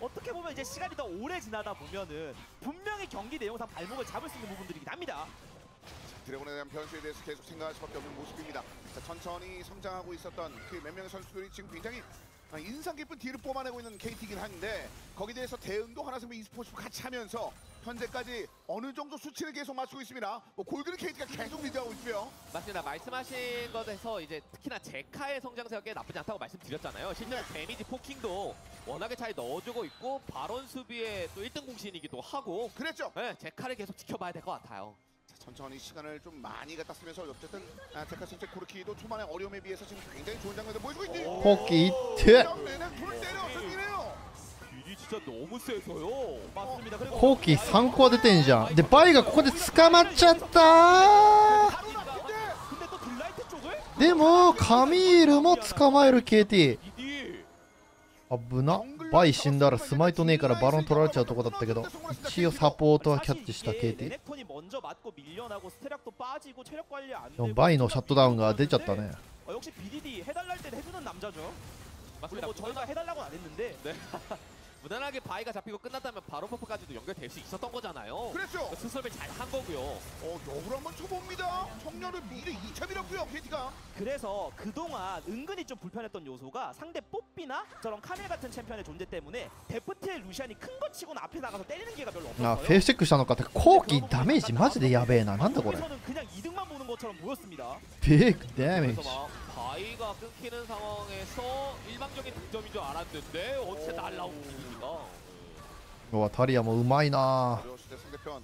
드래곤에 대한 변수에 대해서 계속 생각할 수밖에 없는 모습입니다. 자, 천천히 성장하고 있었던 그 몇 명의 선수들이 지금 굉장히 인상 깊은 딜을 뽑아내고 있는 KT이긴 한데 거기에 대해서 대응도 하나생명 e스포츠 같이 하면서 현재까지 어느 정도 수치를 계속 맞추고 있습니다. 뭐 골드는 KT가 계속 리드하고 있고요. 맞습니다. 말씀하신 것에서 이제 특히나 제카의 성장세가 꽤 나쁘지 않다고 말씀드렸잖아요. 실제로 데미지 포킹도 워낙에 잘 넣어주고 있고 바론 수비의 또 1등 공신이기도 하고 그랬죠. 네, 제카를 계속 지켜봐야 될 것 같아요. 자, 천천히 시간을 좀 많이 갖다 쓰면서 어쨌든 제카 선수의 코르키도 초반의 어려움에 비해서 지금 굉장히 좋은 장면을 보여주고 있지. 포기 히트. 내내 돌을 때려서이네요. 딜이 진짜 너무 세서요. 맞습니다. 그리고 後期3個は出てんじゃん。でバイがここで捕まっちゃった 근데 또 딜라이트 쪽을 でもカミールも捕まえる KT。 이딜 危な。バイ死んだらスマイトねえからバロン取られちゃうとこだったけど、一応サポートはキャッチした KT。 레넥톤이 먼저 맞고 밀려나고 스테락도 빠지고 체력 관리 안 でも 되고 バイのシャットダウンが出ちゃったね。 역시 BDD 해달랄 땐 해주는 남자죠. 맞습니다. 뭐 저희가 해달라고는 안 했는데 무난하게 바이가 잡히고 끝났다면 바로 퍼프까지도 연결될 수 있었던 거잖아요. 그랬죠. 수습을 잘 한 거고요. 역으로 한번 쳐봅니다. 청년을 미리 2차 밀었고요. KT가. 그래서 그동안 은근히 좀 불편했던 요소가 상대 뽀삐나 저런 카멜 같은 챔피언의 존재 때문에 데프트의 루시안이 큰 거 치고는 앞에 나가서 때리는 기회가 별로 あ 없었어요. フェイスチェックしたのかって。後期ダメージマジでやべえな。なんだこれ。 거기서는 그냥 이득만 보는 것처럼 보였습니다. ビッグダメー 그래서 ジ。 막 바이가 끊기는 상황에서 일방적인 득점인 줄 알았는데 어째 날라온 기분이가. うわタリアもうまいな。 어려웠을 때 상대편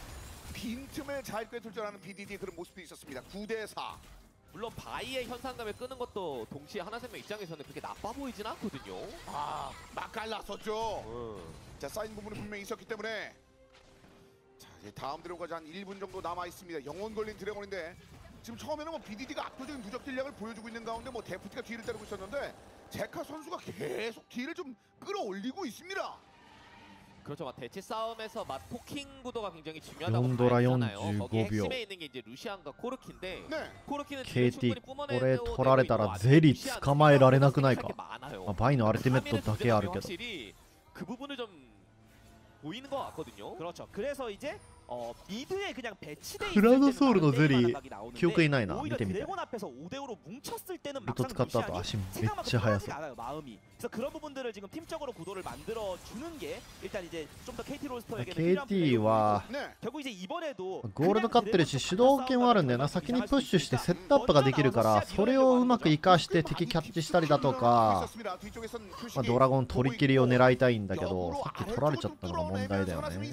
빈틈을 잘 꿰뚫 줄 아는 BDD의 그런 모습도 있었습니다. 9대4. 물론 바이의 현상감을 끄는 것도 동시에 하나생명 입장에서는 그렇게 나빠 보이진 않거든요. 막 갈랐었죠. 자, 쌓인 부분은 분명히 있었기 때문에 자, 이제 다음 드래곤까지 한 1분 정도 남아 있습니다. 영혼 걸린 드래곤인데 지금 처음에는 뭐 BDD가 압도적인 누적 딜량을 보여주고 있는 가운데 뭐 데프트가 뒤를 따르고 있었는데 제카 선수가 계속 딜을 좀 끌어올리고 있습니다. 그렇죠. 막 대치 싸움에서 막 포킹 구도가 굉장히 중요하다고 연도라 말했잖아요. 45 거기 秒 핵심에 있는 게 이제 루시안과 코르키인데 네. 코르키는 KT 충분히 こ 뿜어내고 れ取られたら 있고 ゼリ 루시안 捕まえられなくないか。 생각이 많아요. まあバイのアルティメットだけあるけど。 확실히 그 부분을 좀 보이는 것 같거든요. 그렇죠. 그래서 이제 미드에 그냥 배치돼 그라노 있을 소울의 때는 젤리 각이 나오는데 記憶にないな。 오히려 見てみて。 드래곤 앞에서 5대5로 뭉쳤을 때는 ルート 막상 使った後 루시안이 足めっ 생각만큼 ちゃ速 편하지가 そう。 않아요, 마음이. 그래서 그런 부분들을 지금 팀적으로 구도를 만들어 주는 게 일단 이제 좀 더 KT 로스터에게 KT は 네. 결국 이제 이번에도 ゴールド勝ってるし主導権はあるんだよな。先にプッシュしてセットアップができるからそれをうまく活かして敵キャッチしたりだとか、まあ、ドラゴン取り切りを狙いたいんだけどさっき取られちゃったのが問題だよね。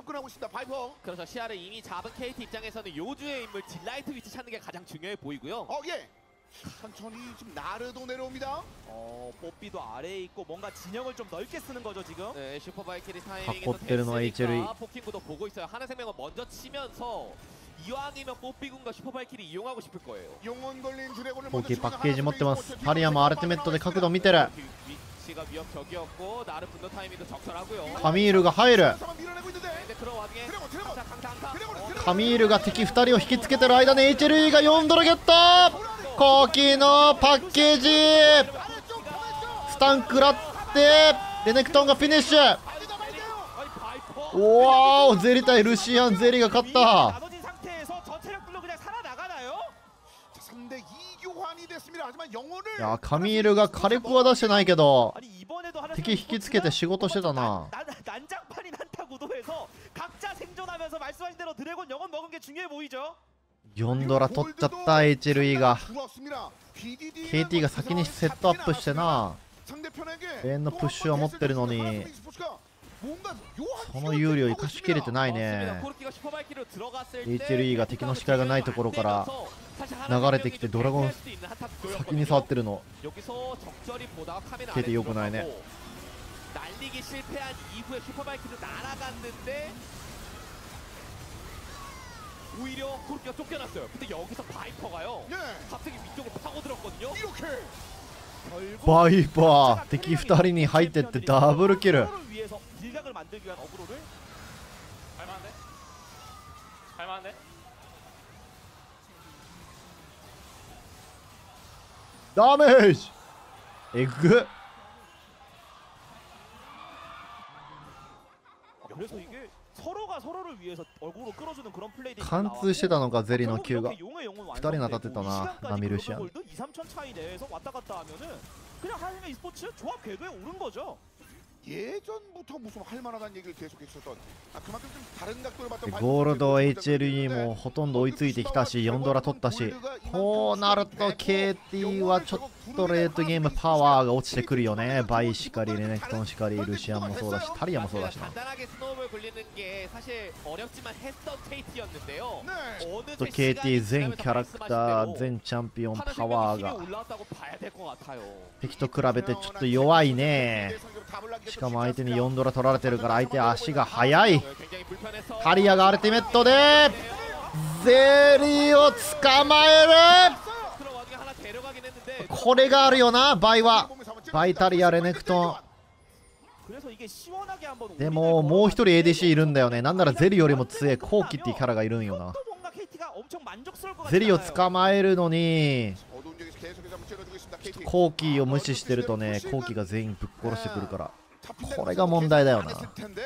그래서 시야를 이미 잡은 KT 입장에서는 요주의 인물 딜라이트 위치 찾는 게 가장 중요해 보이고요. 예. 천천히 지금 나르도 내려옵니다. 뽀삐도 아래에 있고 뭔가 진영을 좀 넓게 쓰는 거죠 지금. 네, 슈퍼 바이키리 타이밍이 바꿔 때리는 HLE. 포킹구도 보고 있어요. 하나생명은 먼저 치면서 이왕이면 뽀삐군과 슈퍼 바이키리 이용하고 싶을 거예요. 영혼 걸린 드래곤을 後 먼저 期 치고 パッケージ持ってます。 하나생명 タリアもアルティメットで角度見てる。 위치가 위협적이었고 나르 분노 타이밍도 적절하고요. カミールが入る。 상황 밀어내고 있는데 근데 그런 와중에 드래곤 강타 강타 カミールが敵2人を引きつけてる間に HLE が4ドルゲット。後期のパッケージスタン食らってレネクトンがフィニッシュ。 아니 바이퍼 わおゼリ対ルシアン、ゼリが勝った。 나눠진 상태에서 전체력들로 그냥 살아나가나요? 3대 2 교환이 됐습니다. 하지만 영혼을 いやカミールが火力は出してないけど 아니 이번에도 하나 敵引きつけて仕事してたな。 난장판이 난타 구도에서 각자 생존하면서 말씀하신 대로 드래곤 영혼 먹은 게 중요해 보이죠? 4ドラ取っちゃった HLE が。 들어왔습니다. BDD KT が先にセットアップしてな。 상대편에게 レーンのプッシュは持ってるのにその有利を生かしきれてないね。 코르키가 슈퍼 바이키리로 들어갔을 때 HLE が敵の視界がないところから流れてきてドラゴン先に触ってるの。 여기서 적절히 보다가 카메라 KT 아래로 요구나이네. 들어가고 날리기 실패한 이후에 슈퍼 바이키를 날아갔는데 오히려 코르키가 쫓겨났어요. 근데 여기서 바이퍼가요. 예, 갑자기 위쪽으로 파고들었거든요. 이렇게 バイパー敵2人に入ってってダブルキル。 서로를 위해서 딜각을 만들기 위한 어그로를 할만한데? 할만한데? ダメージえぐっ。 그래서 이게 서로가 서로를 위해서 어그로 끌어주는 그런 플레이들이 貫通してたのかゼリの Q が。 2人人当たってたなナミルシアン。 2, 3천 차이 내에서 왔다 갔다 하면은 그냥 하나생명 e스포츠 조합 궤도에 오른 거죠. 예전부터 무슨 할만하다는 얘기를 계속했었던 그만큼 좀 다른 각도를 봤던 ゴールド HLE もほとんど追いついてきたし4ドラ取ったし、こうなると KT はちょっとレートゲームパワーが落ちてくるよね。バイしかりレネクトンしかりルシアンもそうだしタリアもそうだしな。 간단하게 스노우볼 굴리는 게 사실 어렵지만 했던 KT였는데요. 네. 어느 と KT 全キャラクター全チャンピオンパワーが 올라왔다고 봐야 될 것 같아요. 敵と比べてちょっと弱いね。しかも相手に4ドラ取られてるから相手足が速い。 굉장히 불편해서 タリアがアルティメットでゼリーを捕まえる。 그런 와중에 하나 데려가긴 했는데 これがあるよな。バイはバイタリアレネクトン 그래서 이게 시원하게 한번 でももう一人 ADC いるんだよね。なんならゼリよりも強いコウキっていうキャラがいるんよな。 이것도 뭔가 KT가 엄청 만족스러울 것 ゼリを 같잖아요. 捕まえるのに 어두운 지역에서 계속해서 한번 찔러주고 있습니다. KT. コウキを無視してるとね、コウキが全員ぶっ殺してくるから。これが問題だよな。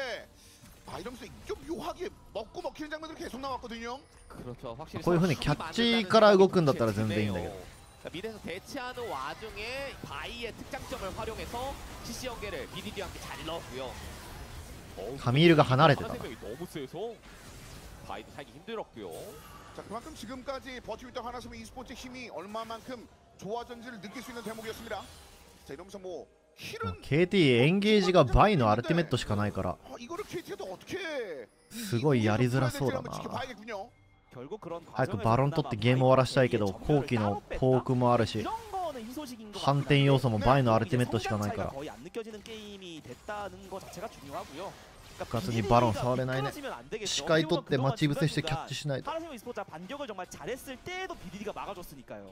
이러면서 좀 묘하게 먹고 먹히는 장면들이 계속 나왔거든요. 그렇죠. 확실히 こういう風にキャッチから動くんだったら全然いいんだけど。 미드에서 대치하는 와중에 바이의 특장점을 활용해서 CC 연계를 BDD와 함께 잘 넣었고요. カミールが離れてたな。 하나생명이 너무 세서 바이도 살기 힘들었고요. 자, 그만큼 지금까지 버티고 있던 하나생명 e스포츠 힘이 얼마만큼 좋아졌는지를 느낄 수 있는 대목이었습니다. 자, 이러면서 뭐 힐은 KT エンゲージがバイのアルティメットしかないから 이거를 KT가 또 어떻게 すごいやりづらそうだな。 지켜봐야겠군요. 결국 그런 早くバロン取ってゲーム終わらしたいけど、コウキのポークもあるし 이런 거는 희소식인 것 反転要素もバイのアルティメットしかないから 거의 안 느껴지는 게임이 됐다는 것 자체가 중요하고요. 復活にバロン触れないね。 視界取って待ち伏せしてキャッチしないと。 하나생명 e스포츠가 반격을 정말 잘했을 때에도 BDD가 막아줬으니까요.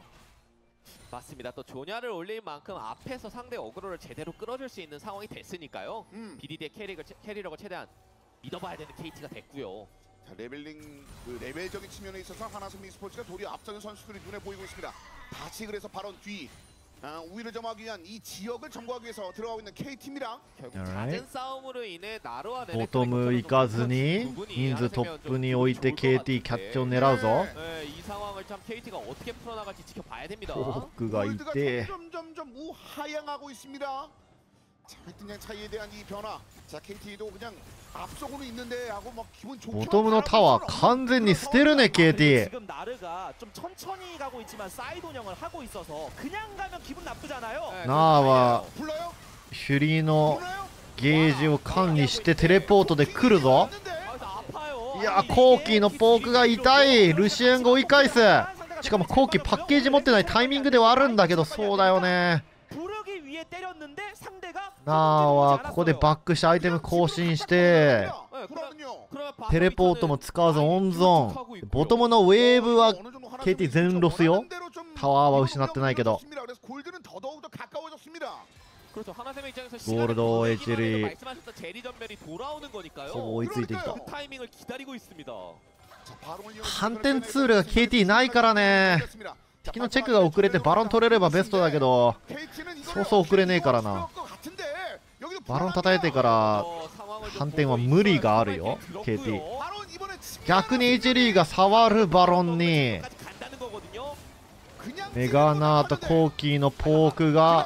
맞습니다. 또 조냐를 올린 만큼 앞에서 상대 어그로를 제대로 끌어줄 수 있는 상황이 됐으니까요. BDD의 캐리력을 최대한 믿어봐야 되는 KT가 됐고요. 자, 레벨링 그 레벨적인 측면에 있어서 하나생명 e스포츠가 도리어 앞서는 선수들이 눈에 보이고 있습니다. 다시 그래서 바로 뒤 우위를 점하기 위한 이 지역을 점거하기 위해서 들어가고 있는 KT입니다. 결국 Alright. 잦은 싸움으로 인해 나루와 ボトム行かずに人数トップに置いて KT キャッチを狙うぞ。 네, 이 상황을 참 KT가 어떻게 풀어나갈지 지켜봐야 됩니다. コークがい 골드가 て 점점 우하향하고 있습니다. 자, 획득량 차이에 대한 이 변화. 자, KT도 그냥 앞서고는 있는데 하고 막 기분 좋게 ボトムのタワー完全に捨てるね KT。 지금 나르가 좀 천천히 가고 있지만 사이드 운영을 하고 있어서 그냥 가면 기분 나쁘잖아요. 네, ナーは 불러요? フュリーの 불러요? ゲージを管理してテレポートで来るぞ。 왔는데? 아, 아파요. いやコウキのポークが痛い。ルシエンが追い返す。しかもコウキパッケージ持ってないタイミングではあるんだけど、そうだよね。 부르기 위해 때렸는데 상대가 ナーはここでバックしてアイテム更新して 네, 그러면요. 그러면 テレポートも使わず温存。ボトムのウェーブは KT 全ロスよ。タワーは失ってないけど。 그래서 골드는 더더욱 더 가까워졌습니다. 그렇죠. 하나생명 입장에서 골드 HLE 말씀하셨던 제리 전멸이 돌아오는 거니까요. ほぼ追いついてきた。 그 타이밍을 기다리고 있습니다. 反転ツールが KT ないからね。敵のチェックが遅れてバロン取れればベストだけど、そうそう遅れねえからな。バロン叩いてから反転は無理があるよ KT。 逆に HLE が触るバロンに 간다는 거거든요. メガナーとコーキーのポークが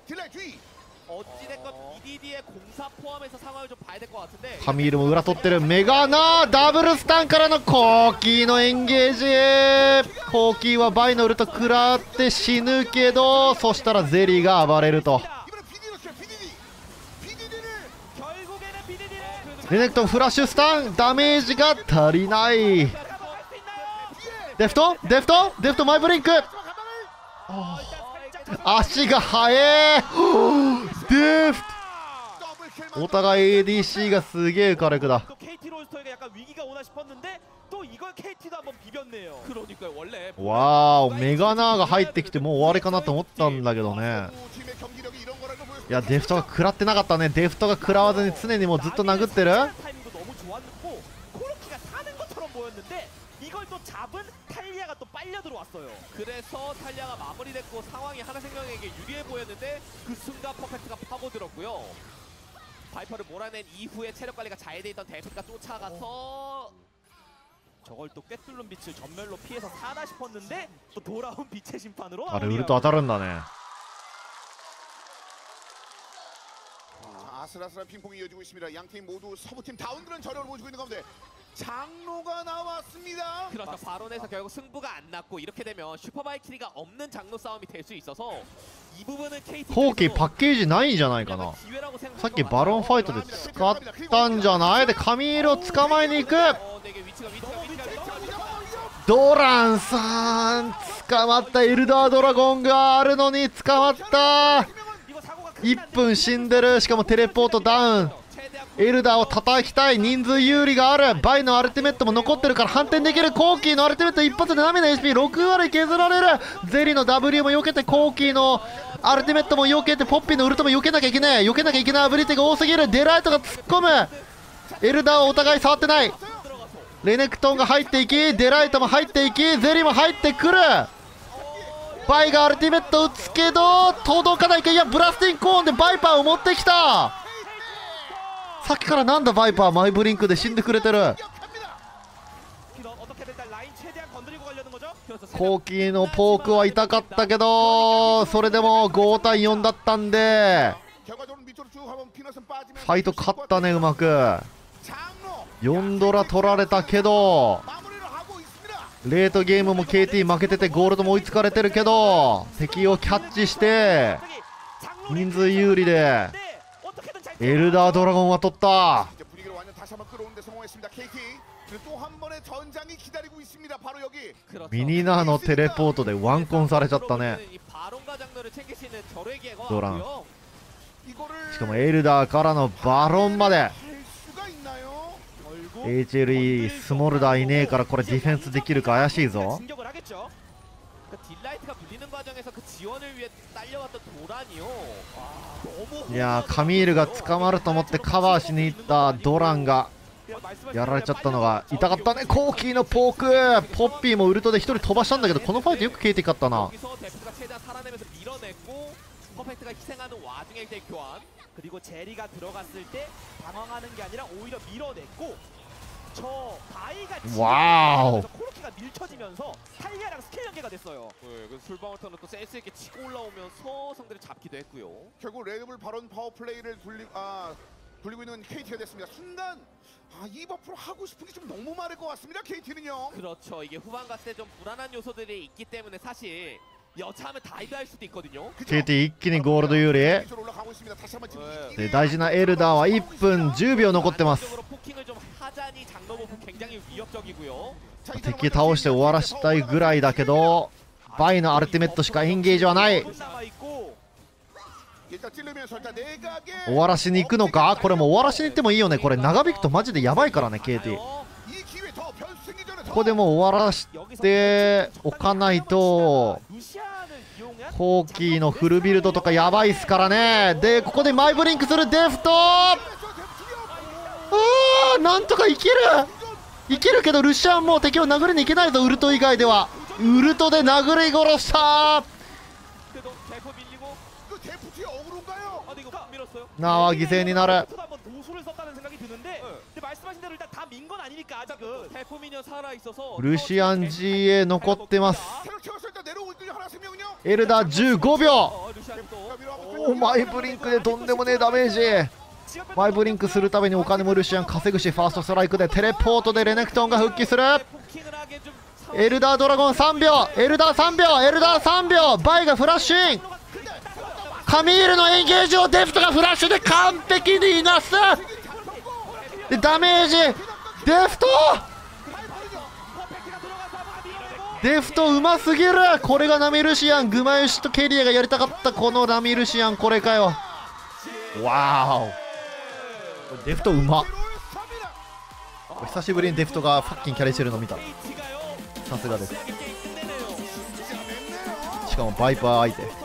어찌됐건 BDD의 공사 포함해서 상황을 좀 봐야 될 것 같은데. カミールも裏取ってる。メガナーダブルスタンからのコーキーのエンゲージ。コーキーはバイのウルト食らって死ぬけど、そしたらゼリーが暴れると。 결국에는 BDD를 レネクトンフラッシュスタンダメージが足りない。 デフトマイブリンク。足が速え。デフトお互い ADC がすげえ火力だ。 또 KT 롤스터에게 약간 위기가 오나 싶었는데 또 이걸 KT도 한번 비볐네요. 그러니까요. 원래 わーお、メガナーが入ってきてもう終わりかなと思ったんだけどね。いやデフトが食らってなかったね。デフトが食らわずに常にもうずっと殴ってる。 타이밍도 너무 좋았고 코르키가 사는 것처럼 보였는데 이걸 또 잡은 탈리아가 또 빨려 들어왔어요. 그래서 탈리아가 마무리됐고 상황이 하나생명에게 유리해 보였는데 그 순간 퍼펙트가 파고들었고요. 바이퍼를 몰아낸 이후에 체력 관리가 잘 돼 있던 데프트가 쫓아가서 저걸 또 꿰뚫는 빛을 전멸로 피해서 사나 싶었는데 또 돌아온 빛의 심판으로 あれウルト当たるんだね。 아슬아슬한 핑퐁이 이어지고 있습니다. 양팀 모두 서부팀 다운그런 저력을 보여주고 있는 가운데 장로가 나왔습니다. 그렇죠. 바론에서 결국 승부가 안 났고 이렇게 되면 슈퍼바이키리가 없는 장로 싸움이 될 수 있어서 이 부분은 KT 後期パッケージないんじゃないかな。さっきバロンファイトで使ったんじゃない。でカミールを捕まえに行く。ドランさん捕まった。エルダードラゴンがあるのに捕まった。1分死んでる。しかもテレポートダウン。エルダーを叩きたい。人数有利がある。バイのアルティメットも残ってるから反転できる。コーキーのアルティメット一発で涙 HP6 割削られる。ゼリの W も避けて、コーキーのアルティメットも避けて、ポッピーのウルトも避けなきゃいけない。避けなきゃいけないアビリティが多すぎる。デライトが突っ込む。エルダーはお互い触ってない。レネクトンが入っていき、デライトも入っていき、ゼリも入ってくる。バイがアルティメット打つけど届かないか。いやブラスティンコーンでバイパーを持ってきた。さっきからなんだバイパーマイブリンクで死んでくれてる。コーキーのポークは痛かったけどそれでも5対4だったんでファイト勝ったね。うまく4ドラ取られたけどレートゲームも KT 負けててゴールドも追いつかれてるけど敵をキャッチして人数有利でエルダードラゴンは取った。ミニナーのテレポートでワンコンされちゃったねドラン。しかもエルダーからのバロンまで HLE スモルダーいねえからこれディフェンスできるか怪しいぞ。いやーカミールが捕まると思ってカバーしに行ったドランがやられちゃったのが痛かったね。コーキーのポークポッピーもウルトで1人飛ばしたんだけどこのファイトよくKT勝ったな。 그리고 제리가 들어갔을 때 당황하는 게 아니라 오히려 밀어냈고 저 바이가 와우. 코르키가 밀쳐지면서 탈리아랑 스킬 연계가 됐어요. 그 술방울터는 또 센스 있게 치고 올라오면서 상대를 잡기도 했고요. 결국 레드불 바론 파워 플레이를 돌리고 있는 KT가 됐습니다. 순간 이 버프로 하고 싶은 게 좀 너무 많을 것 같습니다. KT는요. 그렇죠. 이게 후반 갔을 때 좀 불안한 요소들이 있기 때문에 사실 여차하면 다이브할 수도 있거든요. KT 一気にゴールド有利で大事なエルダーは1分10秒残ってます。敵倒して終わらしたいぐらいだけどバイのアルティメットしかエンゲージはない。終わらしに行くのか。これも終わらしに行ってもいいよね。これ長引くとマジでやばいからね KT。 ここでもう終わらしておかないとコーキーのフルビルドとかやばいっすからね。でここでマイブリンクするデフトなんとかいけるけどルシアンも敵を殴りにいけないぞ。ウルト以外ではウルトで殴り殺したなあ犠牲になる。ルシアン GA 残ってます。エルダー15秒。マイブリンクでとんでもねえダメージ。マイブリンクするためにお金もルシアン稼ぐしファーストストライクでテレポートでレネクトンが復帰する。エルダードラゴン3秒エルダー3秒エルダー3秒バイがフラッシュイン。カミールのエンゲージをデフトがフラッシュで完璧にいなす。でダメージデフトうますぎる。これがナミルシアン。グマユシとケリアがやりたかったこのナミルシアンこれかよ。わーおデフトうまっ。久しぶりにデフトがファッキンキャリーしてるの見た。さすがです。しかもバイパー相手。